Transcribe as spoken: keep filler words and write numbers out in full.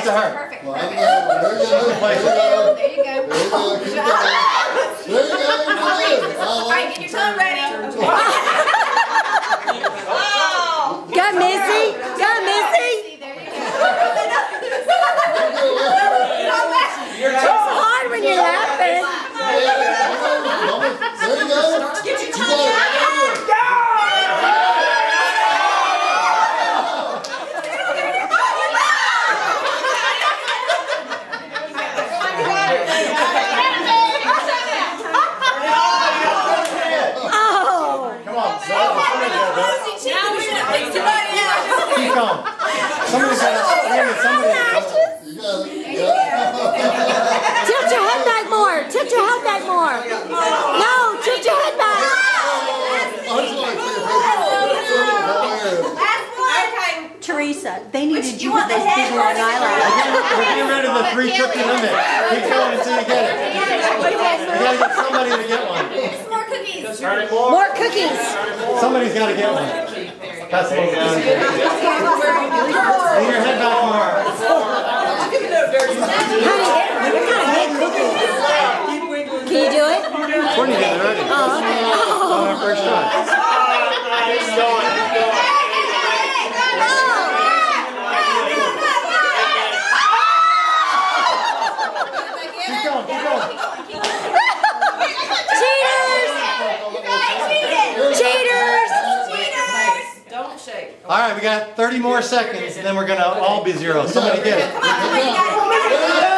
to her. Perfect. Well, Perfect. there you go. There you go. There you go. There you go. Keep going. There you go. All right, get your tongue ready. Got Missy? Got Missy? There you go. It's hard when you're laughing. There you go. Get your You tongue got it. out. Keep going. Somebody's got to somebody. You got it. Yeah. Tilt your head back more. Tilt your head back more. No, tilt your head back. Teresa, they needed you with those big long eyelashes. We're getting rid of the three cookie limit. Keep going until you get it. You gotta get somebody to get one. More cookies. More cookies. Somebody's got to get one. Pass it over. Lean your head back more. Can you do it? Courtney did it already. Oh, okay. On our first shot. Keep going, keep going. Cheaters! Cheaters! Don't shake. All right, we got thirty more seconds, and then we're gonna all be zero. Somebody get it. Come on, come on, you got it.